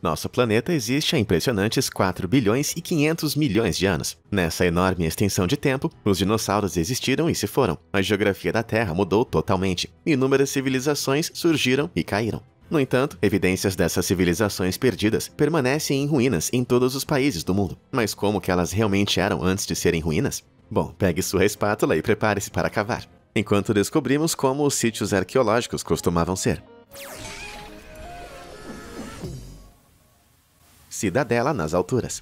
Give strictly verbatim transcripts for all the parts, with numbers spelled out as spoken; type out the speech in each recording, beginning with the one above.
Nosso planeta existe há impressionantes quatro bilhões e quinhentos milhões de anos. Nessa enorme extensão de tempo, os dinossauros existiram e se foram. A geografia da Terra mudou totalmente. Inúmeras civilizações surgiram e caíram. No entanto, evidências dessas civilizações perdidas permanecem em ruínas em todos os países do mundo. Mas como que elas realmente eram antes de serem ruínas? Bom, pegue sua espátula e prepare-se para cavar, enquanto descobrimos como os sítios arqueológicos costumavam ser. Cidadela nas alturas.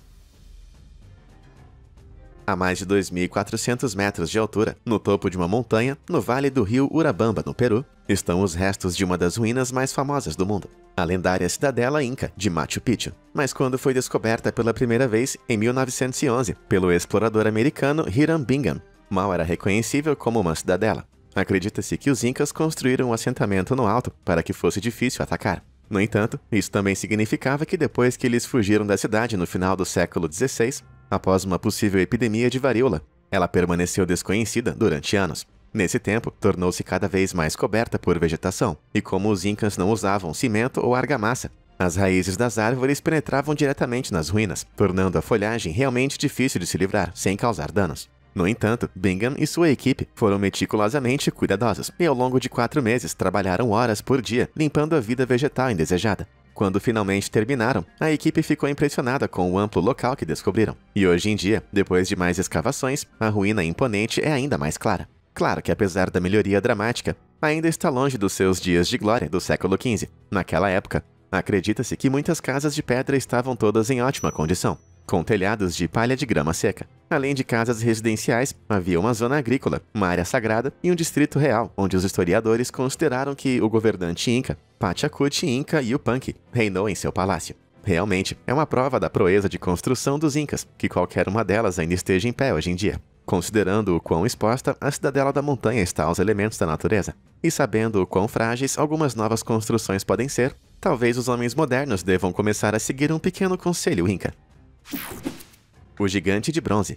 A mais de dois mil e quatrocentos metros de altura, no topo de uma montanha, no vale do rio Urubamba, no Peru, estão os restos de uma das ruínas mais famosas do mundo, a lendária cidadela Inca de Machu Picchu. Mas quando foi descoberta pela primeira vez, em mil novecentos e onze, pelo explorador americano Hiram Bingham, mal era reconhecível como uma cidadela. Acredita-se que os Incas construíram um assentamento no alto para que fosse difícil atacar. No entanto, isso também significava que depois que eles fugiram da cidade no final do século dezesseis, após uma possível epidemia de varíola, ela permaneceu desconhecida durante anos. Nesse tempo, tornou-se cada vez mais coberta por vegetação, e como os incas não usavam cimento ou argamassa, as raízes das árvores penetravam diretamente nas ruínas, tornando a folhagem realmente difícil de se livrar, sem causar danos. No entanto, Bingham e sua equipe foram meticulosamente cuidadosos, e ao longo de quatro meses trabalharam horas por dia, limpando a vida vegetal indesejada. Quando finalmente terminaram, a equipe ficou impressionada com o amplo local que descobriram. E hoje em dia, depois de mais escavações, a ruína imponente é ainda mais clara. Claro que apesar da melhoria dramática, ainda está longe dos seus dias de glória do século quinze. Naquela época, acredita-se que muitas casas de pedra estavam todas em ótima condição, com telhados de palha de grama seca. Além de casas residenciais, havia uma zona agrícola, uma área sagrada e um distrito real, onde os historiadores consideraram que o governante Inca, Pachacuti Inca Yupanqui, reinou em seu palácio. Realmente, é uma prova da proeza de construção dos Incas, que qualquer uma delas ainda esteja em pé hoje em dia. Considerando o quão exposta a cidadela da montanha está aos elementos da natureza, e sabendo o quão frágeis algumas novas construções podem ser, talvez os homens modernos devam começar a seguir um pequeno conselho Inca. O gigante de bronze.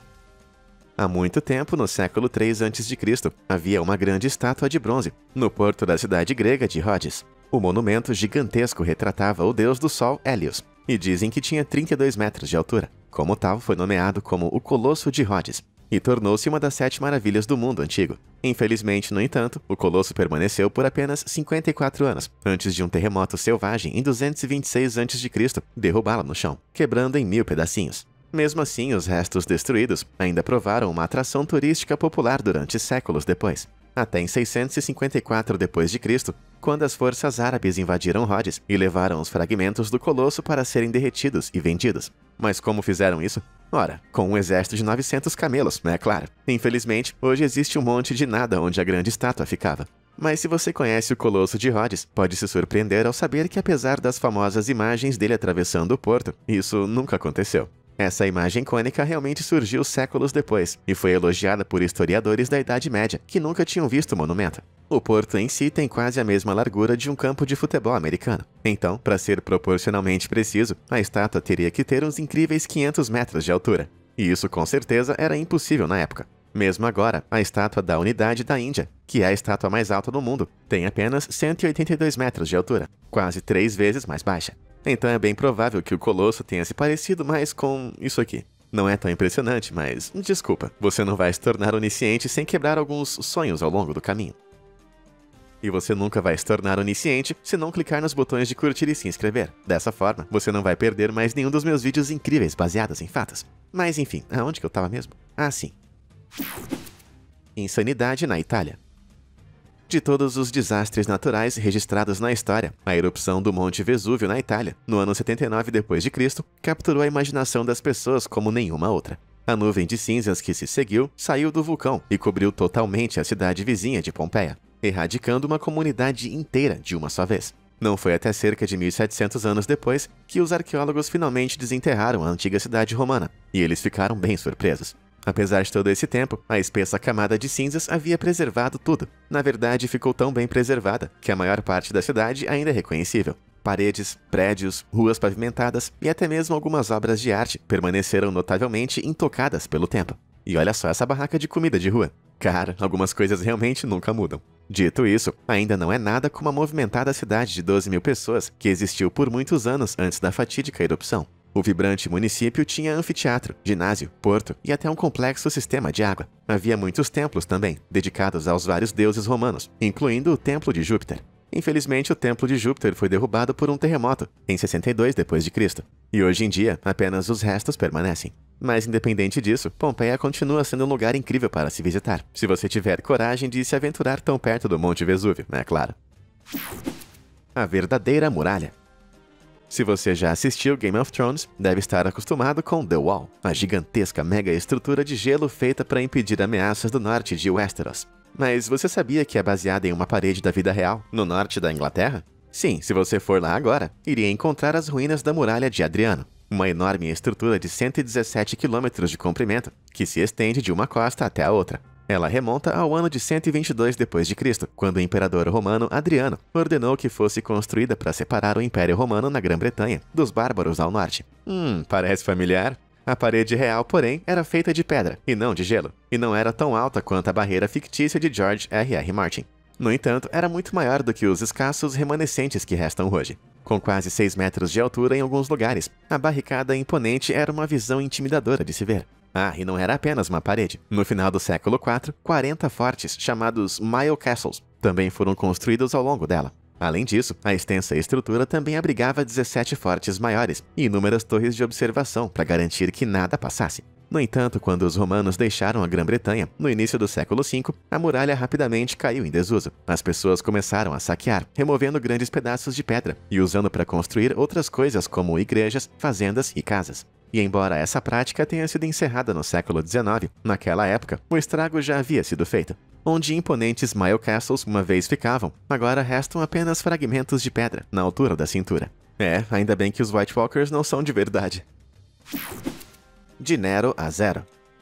Há muito tempo, no século três antes de Cristo, havia uma grande estátua de bronze, no porto da cidade grega de Rhodes. O monumento gigantesco retratava o deus do sol Hélios, e dizem que tinha trinta e dois metros de altura. Como tal, foi nomeado como o Colosso de Rhodes, e tornou-se uma das sete maravilhas do mundo antigo. Infelizmente, no entanto, o Colosso permaneceu por apenas cinquenta e quatro anos, antes de um terremoto selvagem em duzentos e vinte e seis antes de Cristo derrubá-la no chão, quebrando em mil pedacinhos. Mesmo assim, os restos destruídos ainda provaram uma atração turística popular durante séculos depois. Até em seiscentos e cinquenta e quatro depois de Cristo, quando as forças árabes invadiram Rhodes e levaram os fragmentos do Colosso para serem derretidos e vendidos. Mas como fizeram isso? Ora, com um exército de novecentos camelos, é claro. Infelizmente, hoje existe um monte de nada onde a grande estátua ficava. Mas se você conhece o Colosso de Rhodes, pode se surpreender ao saber que apesar das famosas imagens dele atravessando o porto, isso nunca aconteceu. Essa imagem icônica realmente surgiu séculos depois e foi elogiada por historiadores da Idade Média que nunca tinham visto o monumento. O porto em si tem quase a mesma largura de um campo de futebol americano. Então, para ser proporcionalmente preciso, a estátua teria que ter uns incríveis quinhentos metros de altura. E isso com certeza era impossível na época. Mesmo agora, a estátua da Unidade da Índia, que é a estátua mais alta do mundo, tem apenas cento e oitenta e dois metros de altura, quase três vezes mais baixa. Então é bem provável que o Colosso tenha se parecido mais com isso aqui. Não é tão impressionante, mas desculpa, você não vai se tornar onisciente sem quebrar alguns sonhos ao longo do caminho. E você nunca vai se tornar onisciente se não clicar nos botões de curtir e se inscrever. Dessa forma, você não vai perder mais nenhum dos meus vídeos incríveis baseados em fatos. Mas enfim, aonde que eu tava mesmo? Ah, sim. Insanidade na Itália. De todos os desastres naturais registrados na história, a erupção do Monte Vesúvio na Itália, no ano setenta e nove depois de Cristo, capturou a imaginação das pessoas como nenhuma outra. A nuvem de cinzas que se seguiu saiu do vulcão e cobriu totalmente a cidade vizinha de Pompeia, erradicando uma comunidade inteira de uma só vez. Não foi até cerca de mil e setecentos anos depois que os arqueólogos finalmente desenterraram a antiga cidade romana, e eles ficaram bem surpresos. Apesar de todo esse tempo, a espessa camada de cinzas havia preservado tudo. Na verdade, ficou tão bem preservada que a maior parte da cidade ainda é reconhecível. Paredes, prédios, ruas pavimentadas e até mesmo algumas obras de arte permaneceram notavelmente intocadas pelo tempo. E olha só essa barraca de comida de rua. Cara, algumas coisas realmente nunca mudam. Dito isso, ainda não é nada como a movimentada cidade de doze mil pessoas que existiu por muitos anos antes da fatídica erupção. O vibrante município tinha anfiteatro, ginásio, porto e até um complexo sistema de água. Havia muitos templos também, dedicados aos vários deuses romanos, incluindo o Templo de Júpiter. Infelizmente, o Templo de Júpiter foi derrubado por um terremoto, em sessenta e dois depois de Cristo, e hoje em dia apenas os restos permanecem. Mas independente disso, Pompeia continua sendo um lugar incrível para se visitar, se você tiver coragem de se aventurar tão perto do Monte Vesúvio, é claro. A verdadeira muralha. Se você já assistiu Game of Thrones, deve estar acostumado com The Wall, a gigantesca mega estrutura de gelo feita para impedir ameaças do norte de Westeros. Mas você sabia que é baseada em uma parede da vida real, no norte da Inglaterra? Sim, se você for lá agora, iria encontrar as ruínas da Muralha de Adriano, uma enorme estrutura de cento e dezessete quilômetros de comprimento, que se estende de uma costa até a outra. Ela remonta ao ano de cento e vinte e dois depois de Cristo, quando o imperador romano Adriano ordenou que fosse construída para separar o Império Romano na Grã-Bretanha dos bárbaros ao norte. Hum, parece familiar? A parede real, porém, era feita de pedra, e não de gelo, e não era tão alta quanto a barreira fictícia de George R R. Martin. No entanto, era muito maior do que os escassos remanescentes que restam hoje. Com quase seis metros de altura em alguns lugares, a barricada imponente era uma visão intimidadora de se ver. Ah, e não era apenas uma parede. No final do século quatro, quarenta fortes, chamados Mile Castles, também foram construídos ao longo dela. Além disso, a extensa estrutura também abrigava dezessete fortes maiores e inúmeras torres de observação para garantir que nada passasse. No entanto, quando os romanos deixaram a Grã-Bretanha, no início do século cinco, a muralha rapidamente caiu em desuso. As pessoas começaram a saquear, removendo grandes pedaços de pedra e usando para construir outras coisas como igrejas, fazendas e casas. E embora essa prática tenha sido encerrada no século dezenove, naquela época, o estrago já havia sido feito. Onde imponentes Mile Castles uma vez ficavam, agora restam apenas fragmentos de pedra, na altura da cintura. É, ainda bem que os White Walkers não são de verdade. De Nero a Zero.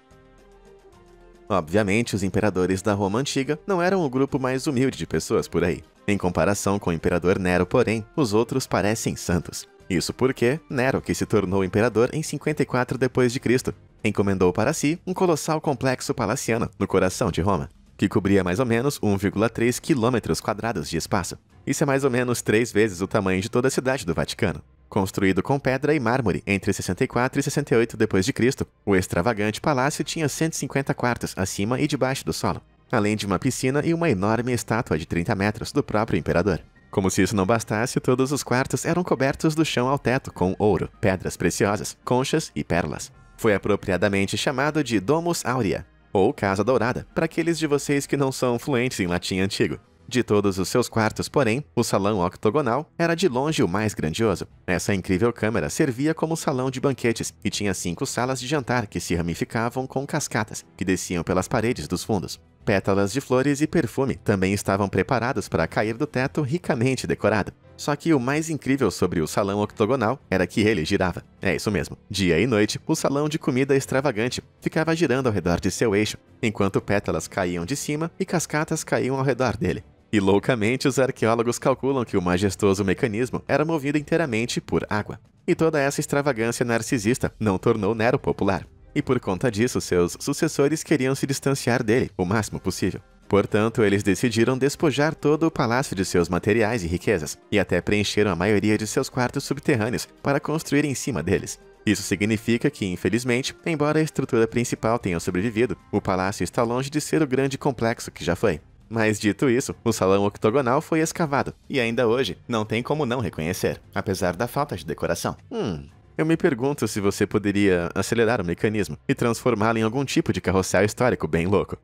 Obviamente, os imperadores da Roma Antiga não eram o grupo mais humilde de pessoas por aí. Em comparação com o imperador Nero, porém, os outros parecem santos. Isso porque Nero, que se tornou imperador em cinquenta e quatro depois de Cristo, encomendou para si um colossal complexo palaciano no coração de Roma, que cobria mais ou menos um vírgula três quilômetros quadrados de espaço. Isso é mais ou menos três vezes o tamanho de toda a cidade do Vaticano. Construído com pedra e mármore entre sessenta e quatro e sessenta e oito depois de Cristo, o extravagante palácio tinha cento e cinquenta quartos acima e debaixo do solo, além de uma piscina e uma enorme estátua de trinta metros do próprio imperador. Como se isso não bastasse, todos os quartos eram cobertos do chão ao teto com ouro, pedras preciosas, conchas e pérolas. Foi apropriadamente chamado de Domus Aurea, ou Casa Dourada, para aqueles de vocês que não são fluentes em latim antigo. De todos os seus quartos, porém, o salão octogonal era de longe o mais grandioso. Essa incrível câmara servia como salão de banquetes e tinha cinco salas de jantar que se ramificavam com cascatas que desciam pelas paredes dos fundos. Pétalas de flores e perfume também estavam preparados para cair do teto ricamente decorado. Só que o mais incrível sobre o salão octogonal era que ele girava. É isso mesmo. Dia e noite, o salão de comida extravagante ficava girando ao redor de seu eixo, enquanto pétalas caíam de cima e cascatas caíam ao redor dele. E loucamente, os arqueólogos calculam que o majestoso mecanismo era movido inteiramente por água. E toda essa extravagância narcisista não tornou Nero popular. E por conta disso, seus sucessores queriam se distanciar dele o máximo possível. Portanto, eles decidiram despojar todo o palácio de seus materiais e riquezas, e até preencheram a maioria de seus quartos subterrâneos para construir em cima deles. Isso significa que, infelizmente, embora a estrutura principal tenha sobrevivido, o palácio está longe de ser o grande complexo que já foi. Mas dito isso, o salão octogonal foi escavado, e ainda hoje não tem como não reconhecer, apesar da falta de decoração. Hum... Eu me pergunto se você poderia acelerar o mecanismo e transformá-lo em algum tipo de carrossel histórico bem louco.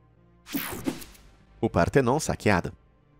O Partenon saqueado.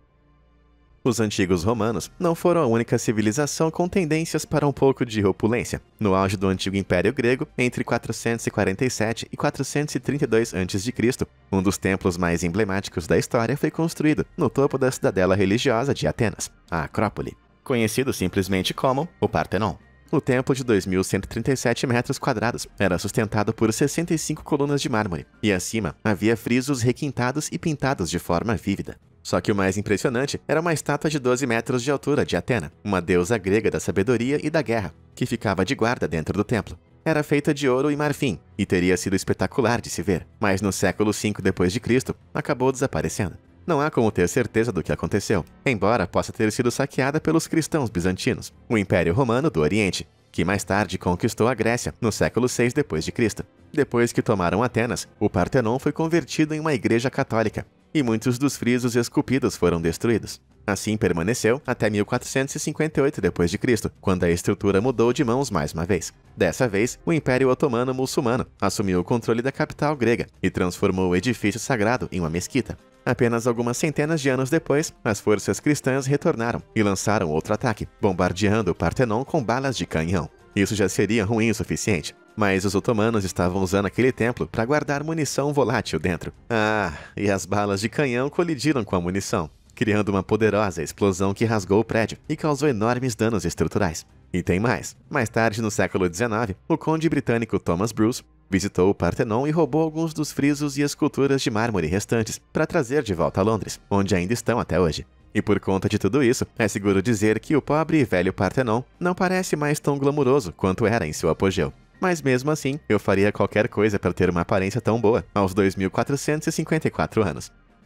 Os antigos romanos não foram a única civilização com tendências para um pouco de opulência. No auge do antigo Império Grego, entre quatrocentos e quarenta e sete e quatrocentos e trinta e dois antes de Cristo, um dos templos mais emblemáticos da história foi construído no topo da cidadela religiosa de Atenas, a Acrópole, conhecido simplesmente como o Partenon. O templo de dois mil cento e trinta e sete metros quadrados era sustentado por sessenta e cinco colunas de mármore, e acima havia frisos requintados e pintados de forma vívida. Só que o mais impressionante era uma estátua de doze metros de altura de Atena, uma deusa grega da sabedoria e da guerra, que ficava de guarda dentro do templo. Era feita de ouro e marfim e teria sido espetacular de se ver, mas no século cinco depois de Cristo acabou desaparecendo. Não há como ter certeza do que aconteceu, embora possa ter sido saqueada pelos cristãos bizantinos, o Império Romano do Oriente, que mais tarde conquistou a Grécia no século seis depois de Cristo. Depois que tomaram Atenas, o Partenon foi convertido em uma igreja católica, e muitos dos frisos esculpidos foram destruídos. Assim permaneceu até mil quatrocentos e cinquenta e oito depois de Cristo, quando a estrutura mudou de mãos mais uma vez. Dessa vez, o Império Otomano Muçulmano assumiu o controle da capital grega e transformou o edifício sagrado em uma mesquita. Apenas algumas centenas de anos depois, as forças cristãs retornaram e lançaram outro ataque, bombardeando o Partenon com balas de canhão. Isso já seria ruim o suficiente, mas os otomanos estavam usando aquele templo para guardar munição volátil dentro. Ah, e as balas de canhão colidiram com a munição, criando uma poderosa explosão que rasgou o prédio e causou enormes danos estruturais. E tem mais. Mais tarde, no século dezenove, o conde britânico Thomas Bruce visitou o Partenon e roubou alguns dos frisos e esculturas de mármore restantes para trazer de volta a Londres, onde ainda estão até hoje. E por conta de tudo isso, é seguro dizer que o pobre e velho Partenon não parece mais tão glamuroso quanto era em seu apogeu. Mas mesmo assim, eu faria qualquer coisa para ter uma aparência tão boa aos dois mil quatrocentos e cinquenta e quatro anos.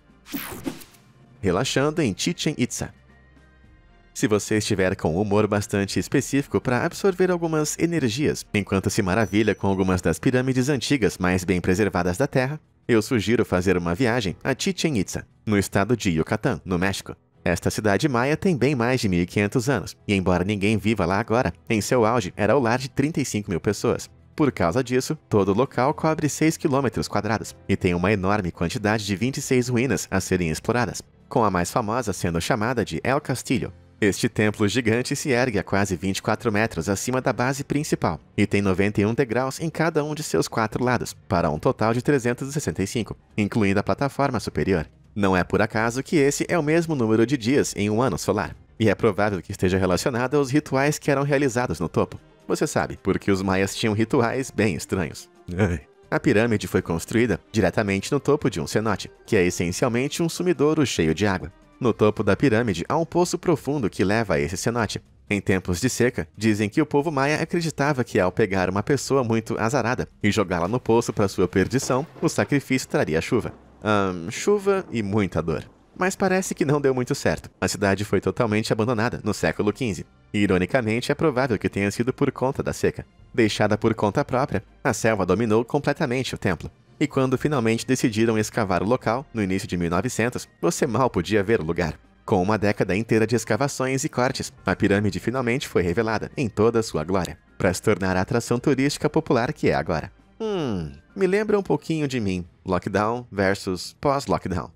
Relaxando em Chichén Itzá. Se você estiver com um humor bastante específico para absorver algumas energias enquanto se maravilha com algumas das pirâmides antigas mais bem preservadas da Terra, eu sugiro fazer uma viagem a Chichén Itzá, no estado de Yucatán, no México. Esta cidade maia tem bem mais de mil e quinhentos anos, e embora ninguém viva lá agora, em seu auge era o lar de trinta e cinco mil pessoas. Por causa disso, todo o local cobre seis quilômetros quadrados e tem uma enorme quantidade de vinte e seis ruínas a serem exploradas, com a mais famosa sendo chamada de El Castillo. Este templo gigante se ergue a quase vinte e quatro metros acima da base principal e tem noventa e um degraus em cada um de seus quatro lados, para um total de trezentos e sessenta e cinco, incluindo a plataforma superior. Não é por acaso que esse é o mesmo número de dias em um ano solar, e é provável que esteja relacionado aos rituais que eram realizados no topo. Você sabe, porque os maias tinham rituais bem estranhos. A pirâmide foi construída diretamente no topo de um cenote, que é essencialmente um sumidouro cheio de água. No topo da pirâmide há um poço profundo que leva a esse cenote. Em tempos de seca, dizem que o povo maia acreditava que ao pegar uma pessoa muito azarada e jogá-la no poço para sua perdição, o sacrifício traria chuva. Hum, chuva e muita dor. Mas parece que não deu muito certo. A cidade foi totalmente abandonada no século quinze. E, ironicamente, é provável que tenha sido por conta da seca. Deixada por conta própria, a selva dominou completamente o templo. E quando finalmente decidiram escavar o local, no início de mil e novecentos, você mal podia ver o lugar. Com uma década inteira de escavações e cortes, a pirâmide finalmente foi revelada em toda a sua glória, para se tornar a atração turística popular que é agora. Hum, me lembra um pouquinho de mim. Lockdown versus pós-lockdown.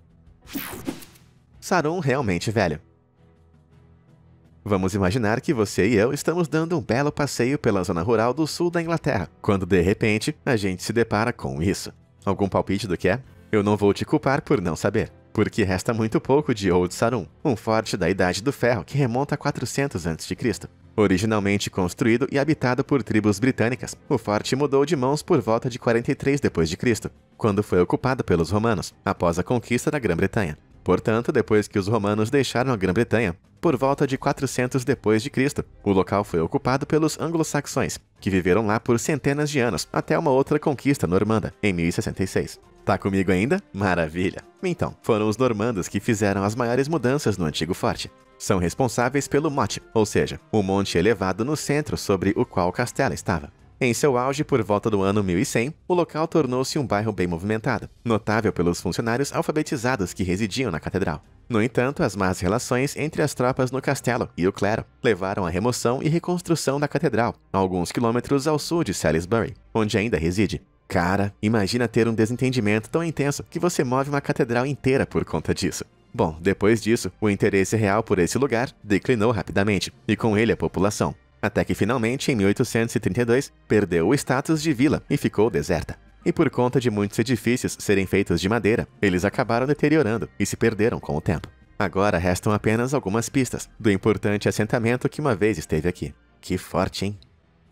Sarum realmente velho. Vamos imaginar que você e eu estamos dando um belo passeio pela zona rural do sul da Inglaterra, quando de repente a gente se depara com isso. Algum palpite do que é? Eu não vou te culpar por não saber, porque resta muito pouco de Old Sarum, um forte da Idade do Ferro que remonta a quatrocentos antes de Cristo. Originalmente construído e habitado por tribos britânicas, o forte mudou de mãos por volta de quarenta e três depois de Cristo, quando foi ocupado pelos romanos, após a conquista da Grã-Bretanha. Portanto, depois que os romanos deixaram a Grã-Bretanha, por volta de quatrocentos depois de Cristo, o local foi ocupado pelos anglo-saxões, que viveram lá por centenas de anos, até uma outra conquista normanda, em mil e sessenta e seis. Tá comigo ainda? Maravilha! Então, foram os normandos que fizeram as maiores mudanças no antigo forte. São responsáveis pelo motte, ou seja, o monte elevado no centro sobre o qual o castelo estava. Em seu auge, por volta do ano mil e cem, o local tornou-se um bairro bem movimentado, notável pelos funcionários alfabetizados que residiam na catedral. No entanto, as más relações entre as tropas no castelo e o clero levaram à remoção e reconstrução da catedral, a alguns quilômetros ao sul de Salisbury, onde ainda reside. Cara, imagina ter um desentendimento tão intenso que você move uma catedral inteira por conta disso. Bom, depois disso, o interesse real por esse lugar declinou rapidamente, e com ele a população. Até que finalmente, em mil oitocentos e trinta e dois, perdeu o status de vila e ficou deserta. E por conta de muitos edifícios serem feitos de madeira, eles acabaram deteriorando e se perderam com o tempo. Agora restam apenas algumas pistas do importante assentamento que uma vez esteve aqui. Que forte, hein?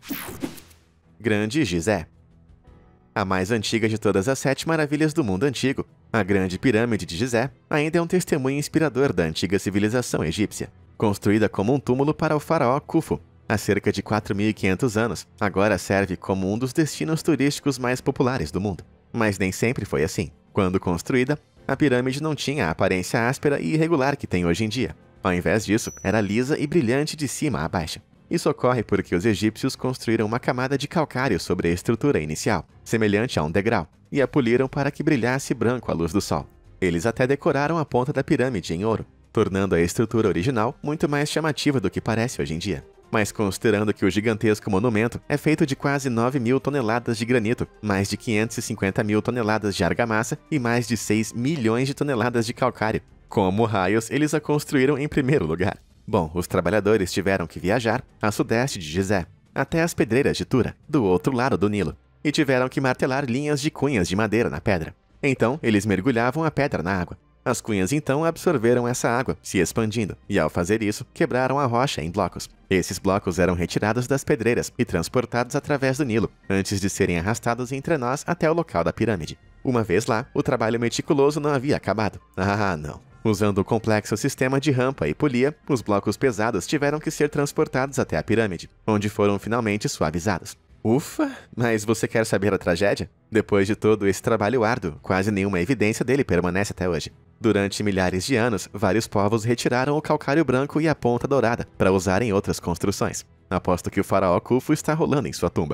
Grande Gizé. A mais antiga de todas as sete maravilhas do mundo antigo, a Grande Pirâmide de Gizé ainda é um testemunho inspirador da antiga civilização egípcia. Construída como um túmulo para o faraó Khufu, há cerca de quatro mil e quinhentos anos, agora serve como um dos destinos turísticos mais populares do mundo. Mas nem sempre foi assim. Quando construída, a pirâmide não tinha a aparência áspera e irregular que tem hoje em dia. Ao invés disso, era lisa e brilhante de cima a baixo. Isso ocorre porque os egípcios construíram uma camada de calcário sobre a estrutura inicial, semelhante a um degrau, e a poliram para que brilhasse branco à luz do sol. Eles até decoraram a ponta da pirâmide em ouro, tornando a estrutura original muito mais chamativa do que parece hoje em dia. Mas considerando que o gigantesco monumento é feito de quase nove mil toneladas de granito, mais de quinhentas e cinquenta mil toneladas de argamassa e mais de seis milhões de toneladas de calcário, como raios eles a construíram em primeiro lugar? Bom, os trabalhadores tiveram que viajar a sudeste de Gizé, até as pedreiras de Tura, do outro lado do Nilo, e tiveram que martelar linhas de cunhas de madeira na pedra. Então, eles mergulhavam a pedra na água. As cunhas então absorveram essa água, se expandindo, e ao fazer isso, quebraram a rocha em blocos. Esses blocos eram retirados das pedreiras e transportados através do Nilo, antes de serem arrastados entre nós até o local da pirâmide. Uma vez lá, o trabalho meticuloso não havia acabado. Ah, não. Usando o complexo sistema de rampa e polia, os blocos pesados tiveram que ser transportados até a pirâmide, onde foram finalmente suavizados. Ufa! Mas você quer saber a tragédia? Depois de todo esse trabalho árduo, quase nenhuma evidência dele permanece até hoje. Durante milhares de anos, vários povos retiraram o calcário branco e a ponta dourada para usar em outras construções. Aposto que o faraó Khufu está rolando em sua tumba.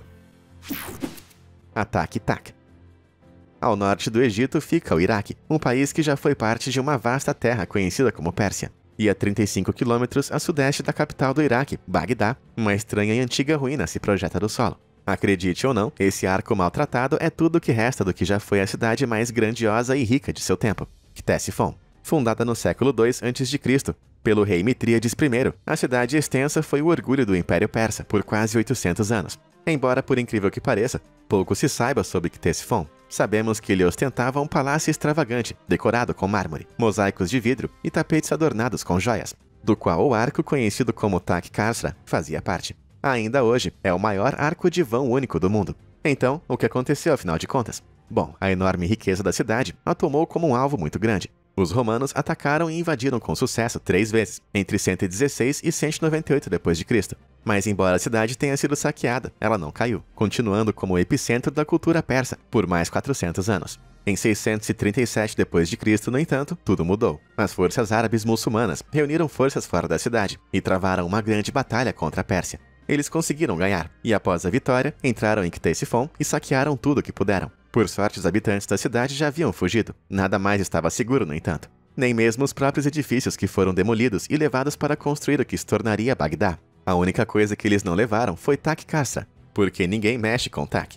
Ataque Tak. Ao norte do Egito fica o Iraque, um país que já foi parte de uma vasta terra conhecida como Pérsia. E a trinta e cinco quilômetros a sudeste da capital do Iraque, Bagdá, uma estranha e antiga ruína se projeta do solo. Acredite ou não, esse arco maltratado é tudo o que resta do que já foi a cidade mais grandiosa e rica de seu tempo, Ctesifon. Fundada no século dois antes de Cristo, pelo rei Mitríades I, a cidade extensa foi o orgulho do Império Persa por quase oitocentos anos. Embora, por incrível que pareça, pouco se saiba sobre Ctesifon. Sabemos que ele ostentava um palácio extravagante, decorado com mármore, mosaicos de vidro e tapetes adornados com joias, do qual o arco conhecido como Tak Khasra fazia parte. Ainda hoje, é o maior arco de vão único do mundo. Então, o que aconteceu afinal de contas? Bom, a enorme riqueza da cidade a tomou como um alvo muito grande. Os romanos atacaram e invadiram com sucesso três vezes, entre cento e dezesseis e cento e noventa e oito depois de Cristo. Mas embora a cidade tenha sido saqueada, ela não caiu, continuando como o epicentro da cultura persa por mais quatrocentos anos. Em seiscentos e trinta e sete depois de Cristo, no entanto, tudo mudou. As forças árabes muçulmanas reuniram forças fora da cidade e travaram uma grande batalha contra a Pérsia. Eles conseguiram ganhar, e após a vitória, entraram em Ctesifon e saquearam tudo o que puderam. Por sorte, os habitantes da cidade já haviam fugido. Nada mais estava seguro, no entanto. Nem mesmo os próprios edifícios que foram demolidos e levados para construir o que se tornaria Bagdá. A única coisa que eles não levaram foi Tak Khasra, porque ninguém mexe com Tak.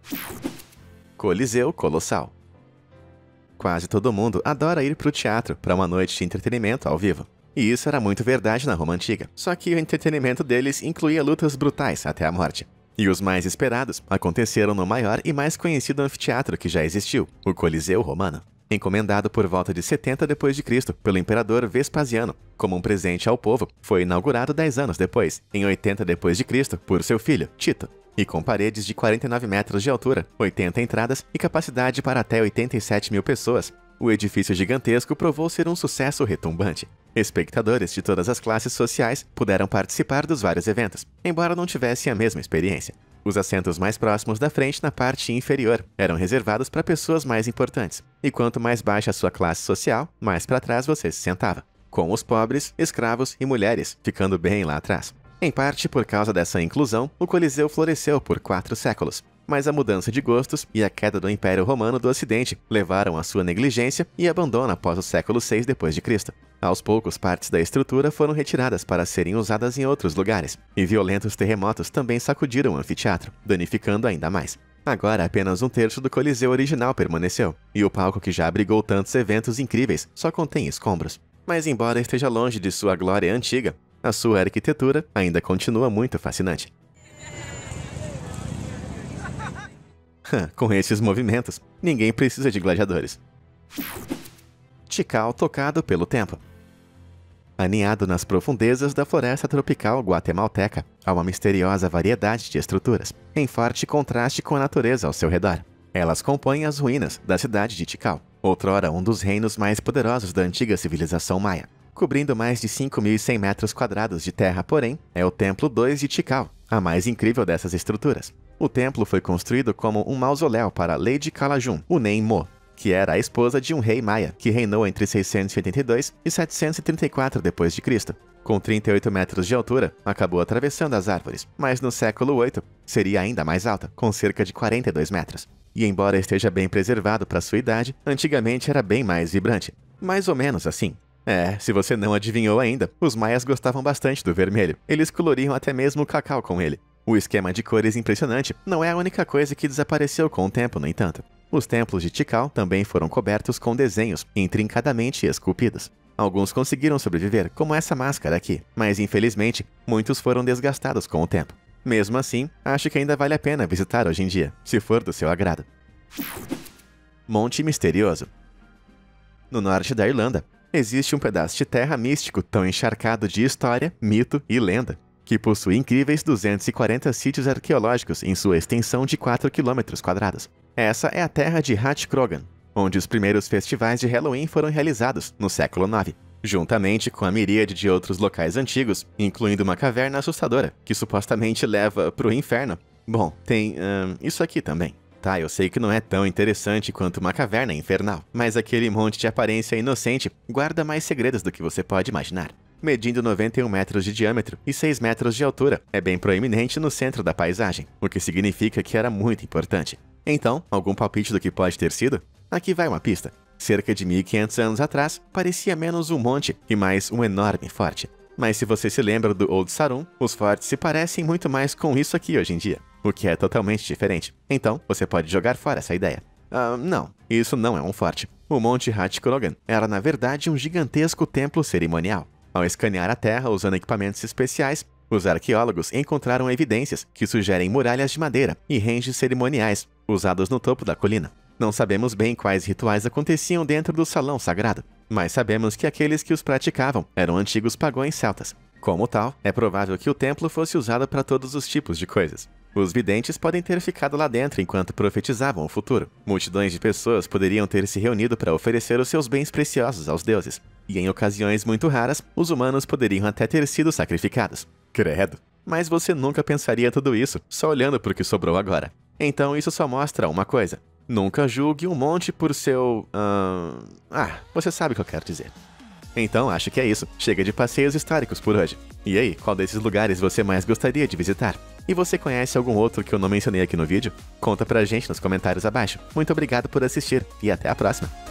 Coliseu Colossal. Quase todo mundo adora ir para o teatro para uma noite de entretenimento ao vivo. E isso era muito verdade na Roma Antiga, só que o entretenimento deles incluía lutas brutais até a morte. E os mais esperados aconteceram no maior e mais conhecido anfiteatro que já existiu, o Coliseu Romano. Encomendado por volta de setenta depois de Cristo pelo imperador Vespasiano, como um presente ao povo, foi inaugurado dez anos depois, em oitenta depois de Cristo, por seu filho, Tito. E com paredes de quarenta e nove metros de altura, oitenta entradas e capacidade para até oitenta e sete mil pessoas, o edifício gigantesco provou ser um sucesso retumbante. Espectadores de todas as classes sociais puderam participar dos vários eventos, embora não tivessem a mesma experiência. Os assentos mais próximos da frente na parte inferior eram reservados para pessoas mais importantes, e quanto mais baixa a sua classe social, mais para trás você se sentava, com os pobres, escravos e mulheres ficando bem lá atrás. Em parte por causa dessa inclusão, o Coliseu floresceu por quatro séculos. Mas a mudança de gostos e a queda do Império Romano do Ocidente levaram à sua negligência e abandono após o século seis depois de Cristo. Aos poucos, partes da estrutura foram retiradas para serem usadas em outros lugares, e violentos terremotos também sacudiram o anfiteatro, danificando ainda mais. Agora, apenas um terço do Coliseu original permaneceu, e o palco que já abrigou tantos eventos incríveis só contém escombros. Mas embora esteja longe de sua glória antiga, a sua arquitetura ainda continua muito fascinante. Com esses movimentos, ninguém precisa de gladiadores. Tikal tocado pelo tempo. Aninhado nas profundezas da floresta tropical guatemalteca, há uma misteriosa variedade de estruturas, em forte contraste com a natureza ao seu redor. Elas compõem as ruínas da cidade de Tikal, outrora um dos reinos mais poderosos da antiga civilização maia. Cobrindo mais de cinco mil e cem metros quadrados de terra, porém, é o Templo dois de Tikal, a mais incrível dessas estruturas. O templo foi construído como um mausoléu para Lady Kalajun, Unen-mo, que era a esposa de um rei maia, que reinou entre seiscentos e oitenta e dois e setecentos e trinta e quatro depois de Cristo. Com trinta e oito metros de altura, acabou atravessando as árvores, mas no século oito seria ainda mais alta, com cerca de quarenta e dois metros. E embora esteja bem preservado para sua idade, antigamente era bem mais vibrante. Mais ou menos assim. É, se você não adivinhou ainda, os maias gostavam bastante do vermelho. Eles coloriam até mesmo o cacau com ele. O esquema de cores impressionante não é a única coisa que desapareceu com o tempo, no entanto. Os templos de Tikal também foram cobertos com desenhos intrincadamente esculpidos. Alguns conseguiram sobreviver, como essa máscara aqui, mas infelizmente, muitos foram desgastados com o tempo. Mesmo assim, acho que ainda vale a pena visitar hoje em dia, se for do seu agrado. Monte Misterioso. No norte da Irlanda, existe um pedaço de terra místico tão encharcado de história, mito e lenda, que possui incríveis duzentos e quarenta sítios arqueológicos em sua extensão de quatro quilômetros quadrados. Essa é a terra de Hatchcrogan, onde os primeiros festivais de Halloween foram realizados, no século nove, juntamente com a miríade de outros locais antigos, incluindo uma caverna assustadora, que supostamente leva pro inferno. Bom, tem hum, isso aqui também. Tá, eu sei que não é tão interessante quanto uma caverna infernal, mas aquele monte de aparência inocente guarda mais segredos do que você pode imaginar. Medindo noventa e um metros de diâmetro e seis metros de altura, é bem proeminente no centro da paisagem, o que significa que era muito importante. Então, algum palpite do que pode ter sido? Aqui vai uma pista. Cerca de mil e quinhentos anos atrás, parecia menos um monte e mais um enorme forte. Mas se você se lembra do Old Sarum, os fortes se parecem muito mais com isso aqui hoje em dia, o que é totalmente diferente. Então, você pode jogar fora essa ideia. Ah, não, isso não é um forte. O Monte Hatchcrogan era, na verdade, um gigantesco templo cerimonial. Ao escanear a terra usando equipamentos especiais, os arqueólogos encontraram evidências que sugerem muralhas de madeira e ranges cerimoniais usados no topo da colina. Não sabemos bem quais rituais aconteciam dentro do salão sagrado, mas sabemos que aqueles que os praticavam eram antigos pagões celtas. Como tal, é provável que o templo fosse usado para todos os tipos de coisas. Os videntes podem ter ficado lá dentro enquanto profetizavam o futuro. Multidões de pessoas poderiam ter se reunido para oferecer os seus bens preciosos aos deuses. E em ocasiões muito raras, os humanos poderiam até ter sido sacrificados. Credo! Mas você nunca pensaria tudo isso, só olhando para o que sobrou agora. Então isso só mostra uma coisa. Nunca julgue um monte por seu... Uh... Ah, você sabe o que eu quero dizer. Então acho que é isso. Chega de passeios históricos por hoje. E aí, qual desses lugares você mais gostaria de visitar? E você conhece algum outro que eu não mencionei aqui no vídeo? Conta pra gente nos comentários abaixo. Muito obrigado por assistir e até a próxima!